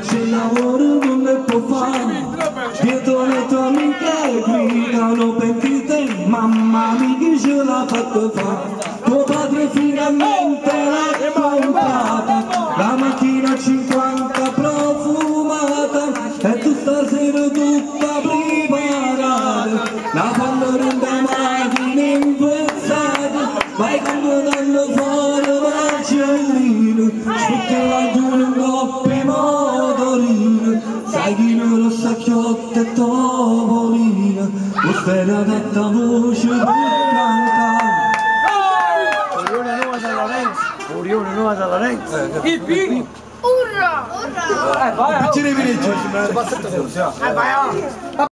c'è il lavoro non è può fare, dietro le tue amiche gridano pentite, mamma mia che ce l'ha fatto fare, tuo padre finalmente l'ha comprata, la macchina 50 profumata, e tu stasera tutta preparata, la fanno renda macchina inguazzata, vai camminando fuori Marcellino, specchia la giù in coppia motorino, sai chi non lo sa chiotta e topolino, questa è la detta voce per cantare. Orione Nuova San Lorenzo. Urra! Urra! Vai, vai!